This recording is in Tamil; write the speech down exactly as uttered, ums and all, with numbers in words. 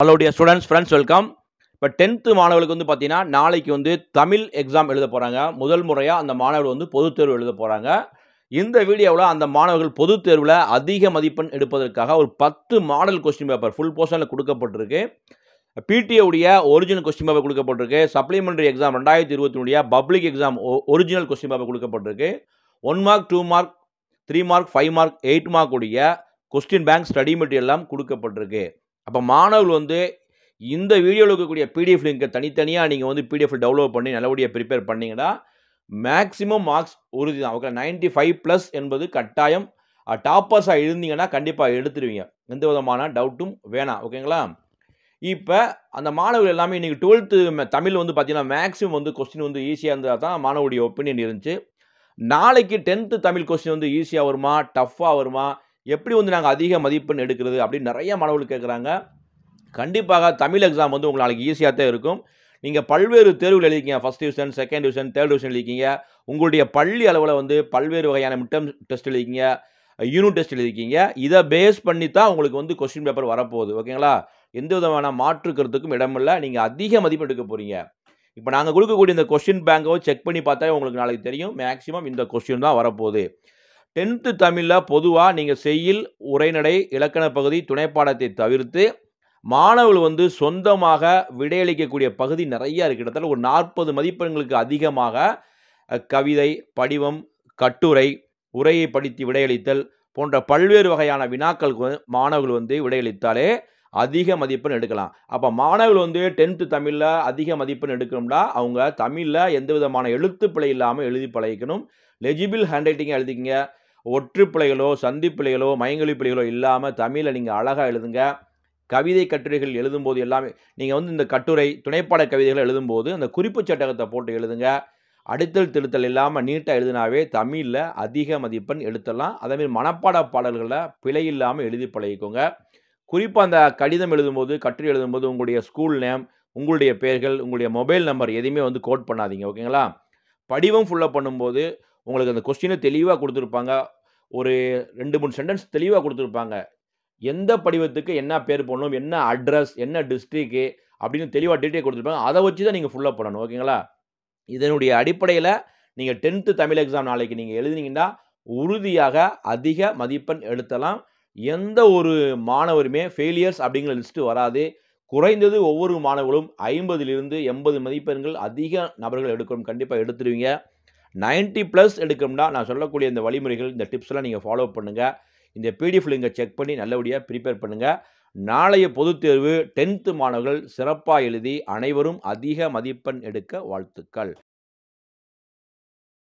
Hello dear students, friends, welcome. இப்போ டென்த்து மாணவர்களுக்கு வந்து பார்த்தீங்கன்னா, நாளைக்கு வந்து தமிழ் எக்ஸாம் எழுத போகிறாங்க. முதல் முறையாக அந்த மாணவர்கள் வந்து பொதுத் தேர்வு எழுத போகிறாங்க. இந்த வீடியோவில் அந்த மாணவர்கள் பொதுத் தேர்வில் அதிக மதிப்பெண் எடுப்பதற்காக ஒரு பத்து மாடல் கொஸ்டின் பேப்பர் ஃபுல் போர்ஷனில் கொடுக்கப்பட்டிருக்கு. பிடிஏ உடைய ஒரிஜினல் கொஸ்டின் பேப்பர் கொடுக்கப்பட்டிருக்கு. சப்ளிமெண்டரி எக்ஸாம் ரெண்டாயிரத்தி இருபத்தி public exam original question paper கொடுக்கப்பட்டிருக்கு. One mark, two mark, three mark, five mark, eight mark உடைய கொஸ்டின் பேங்க் ஸ்டடி மெட்டீரியல் எல்லாம் கொடுக்கப்பட்டிருக்கு. அப்போ மாணவர்கள் வந்து இந்த வீடியோவில் இருக்கக்கூடிய பிடிஎஃப் லிங்கை தனித்தனியாக நீங்கள் வந்து பிடிஎஃப் டவுன்லோட் பண்ணி நல்லபடியாக ப்ரிப்பேர் பண்ணிங்கன்னா மேக்ஸிமம் மார்க்ஸ் உறுதி தான். ஓகே, நைன்ட்டி ஃபைவ் ப்ளஸ் என்பது கட்டாயம். டாப்பர்ஸாக இருந்தீங்கன்னா கண்டிப்பாக எடுத்துருவீங்க, எந்த விதமான டவுட்டும் வேணாம். ஓகேங்களா? இப்போ அந்த மாணவர்கள் எல்லாமே இன்றைக்கி டுவெல்த்து தமிழ் வந்து பார்த்தீங்கன்னா மேக்ஸிமம் வந்து கொஸ்டின் வந்து ஈஸியாக இருந்தால் தான் மாணவருடைய ஒப்பீனியன் இருந்துச்சு. நாளைக்கு டென்த்து தமிழ் கொஸ்டின் வந்து ஈஸியாக வருமா, டஃப்பாக வருமா, எப்படி வந்து நாங்கள் அதிக மதிப்பெண் எடுக்கிறது அப்படின்னு நிறைய மாணவர்கள் கேட்குறாங்க. கண்டிப்பாக தமிழ் எக்ஸாம் வந்து உங்களுக்கு நாளைக்கு ஈஸியாக தான் இருக்கும். நீங்கள் பல்வேறு தேர்வுகள் எழுதிக்கிங்க. First division, second division, third division எழுதிக்கிங்க. உங்களுடைய பள்ளி அளவில் வந்து பல்வேறு வகையான மிட்டம் டெஸ்ட் எழுதிக்கிங்க, யூனிட் டெஸ்ட் எழுதிக்கிங்க. இதை பேஸ் பண்ணி தான் உங்களுக்கு வந்து கொஸ்டின் பேப்பர் வரப்போகுது. ஓகேங்களா? எந்த விதமான மாற்று கருத்துக்கும் இடமில்லை. நீங்கள் அதிக மதிப்பெண் எடுக்க போகிறீங்க. இப்போ நாங்கள் கொடுக்கக்கூடிய இந்த கொஸ்டின் பேங்கை செக் பண்ணி பார்த்தாலே உங்களுக்கு நாளைக்கு தெரியும் மேக்ஸிமம் இந்த கொஸ்டின் தான் வரப்போகுது. டென்த்து தமிழில் பொதுவாக நீங்கள் செய்யுள், உரைநடை, இலக்கண பகுதி, துணைப்பாடத்தை தவிர்த்து மாணவர்கள் வந்து சொந்தமாக விடையளிக்கக்கூடிய பகுதி நிறையா இருக்குது. கிட்டத்தட்ட ஒரு நாற்பது மதிப்பெண்களுக்கு அதிகமாக கவிதை, படிவம், கட்டுரை, உரையை படித்து விடையளித்தல் போன்ற பல்வேறு வகையான வினாக்களுக்கு மாணவர்கள் வந்து விடையளித்தாலே அதிக மதிப்பெண் எடுக்கலாம். அப்போ மாணவர்கள் வந்து டென்த்து தமிழில் அதிக மதிப்பெண் எடுக்கணும்னா அவங்க தமிழில் எந்த விதமான எழுத்து பிழை இல்லாமல் எழுதி பழகிக்கணும். Legible hand ரைட்டிங்காக எழுதிக்கிங்க. ஒற்று பிழைகளோ, சந்தி பிழைகளோ, மயங்கொலி பிழைகளோ இல்லாமல் தமிழில் நீங்கள் அழகாக எழுதுங்க. கவிதை, கட்டுரைகள் எழுதும்போது எல்லாமே நீங்கள் வந்து இந்த கட்டுரை, துணைப்பாட கவிதைகள் எழுதும்போது அந்த குறிப்பு சட்டகத்தை போட்டு எழுதுங்க. அடித்தல் திருத்தல் இல்லாமல் நீட்டாக எழுதினாவே தமிழில் அதிக மதிப்பெண் எடுத்துடலாம். அதேமாதிரி மனப்பாட பாடல்களில் பிழை இல்லாமல் எழுதி பழகிக்கோங்க. குறிப்பாக அந்த கடிதம் எழுதும்போது, கட்டுரை எழுதும்போது உங்களுடைய ஸ்கூல் நேம், உங்களுடைய பெயர்கள், உங்களுடைய மொபைல் நம்பர் எதையுமே வந்து கோட் பண்ணாதீங்க. ஓகேங்களா? படிவம் ஃபுல்லப் பண்ணும்போது உங்களுக்கு அந்த கொஸ்டினை தெளிவாக கொடுத்துருப்பாங்க. ஒரு ரெண்டு மூணு சென்டென்ஸ் தெளிவாக கொடுத்துருப்பாங்க. எந்த படிவத்துக்கு என்ன பேர் போடணும், என்ன அட்ரஸ், என்ன டிஸ்ட்ரிக்கு அப்படின்னு தெளிவாக டீட்டெயில் கொடுத்துருப்பாங்க. அதை வச்சு தான் நீங்கள் ஃபுல்லப் பண்ணணும். ஓகேங்களா? இதனுடைய அடிப்படையில் நீங்கள் டென்த்து தமிழ் எக்ஸாம் நாளைக்கு நீங்கள் எழுதினீங்கன்னா உறுதியாக அதிக மதிப்பெண் எடுத்தலாம். எந்த ஒரு மாணவருமே ஃபெயிலியர்ஸ் அப்படிங்கிற லிஸ்ட்டு வராது. குறைந்தது ஒவ்வொரு மாணவர்களும் ஐம்பதிலிருந்து எண்பது மதிப்பெண்கள் அதிக நபர்கள் எடுக்கணும். கண்டிப்பாக எடுத்துருவீங்க. நைன்ட்டி ப்ளஸ் எடுக்கணும்னா நான் சொல்லக்கூடிய இந்த வழிமுறைகள், இந்த டிப்ஸ்லாம் நீங்கள் ஃபாலோ பண்ணுங்கள். இந்த பிடிஎஃப் லிங்கை செக் பண்ணி நல்லபடியாக ப்ரிப்பேர் பண்ணுங்கள். நாளைய பொதுத் தேர்வு டென்த்து மாணவர்கள் சிறப்பாக எழுதி அனைவரும் அதிக மதிப்பெண் எடுக்க வாழ்த்துக்கள்.